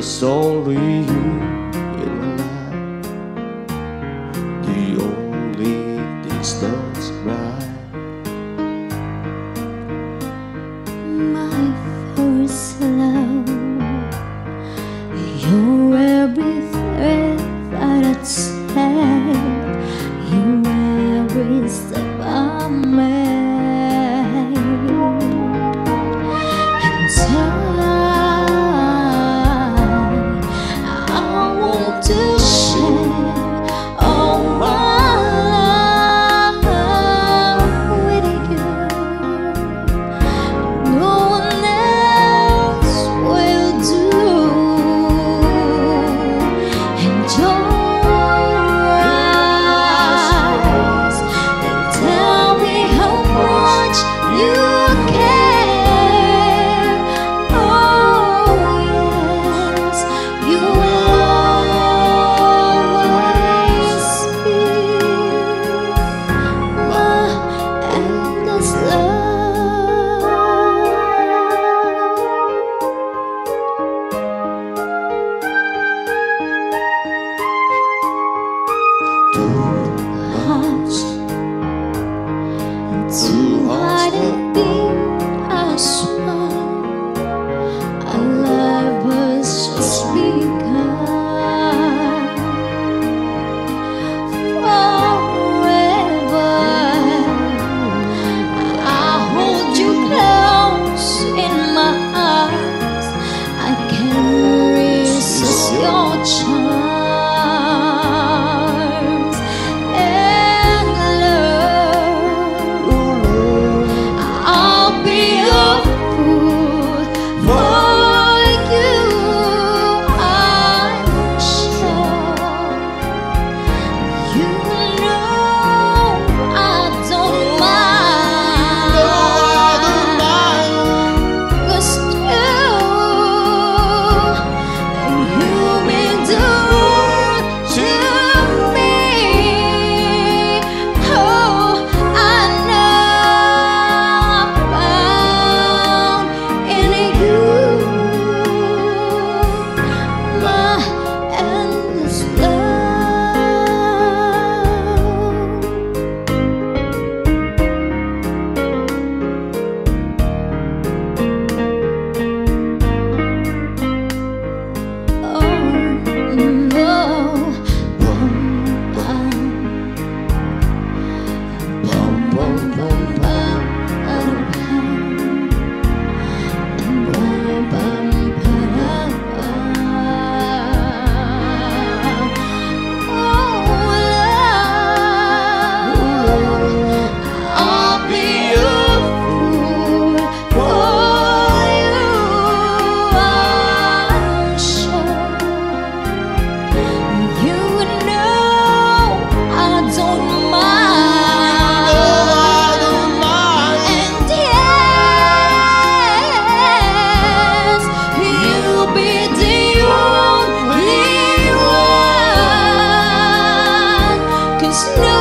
There's only you in my life, the only thing that's right. My first love, you're every thread that I take, you're every step I make, and I want to share all my love with you. No one else will do. And your eyes, they tell me how much you care. Oh yes, you will always be my endless love. Too hard to be a smile. Our life was just begun. Forever, I hold you close in my arms. I can't resist your charms and love. I'll be a fool for you, I'm sure. You know I don't mind, 'cause you mean the world to me. Oh, I know I found in you my endless I'll be a fool for you, I'm sure. You know I don't mind, and yes, you'll be the only one, 'cause no